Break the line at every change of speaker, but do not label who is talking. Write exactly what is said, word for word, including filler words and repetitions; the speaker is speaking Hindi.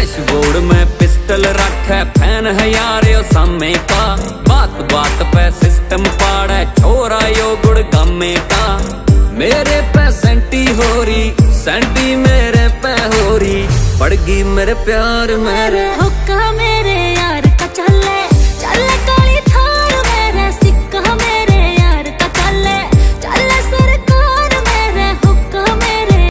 डैशबोर्ड में पिस्टल रखे, फैन है यार यो सामे का। बात बात पे सिस्टम पाड़े, छोरा यो गुड़ गामे का। मेरे पे सेंटी हो रही, सेंटी मेरे पे हो रही, पड़गी मेरे प्यार मेरे
हुक्का में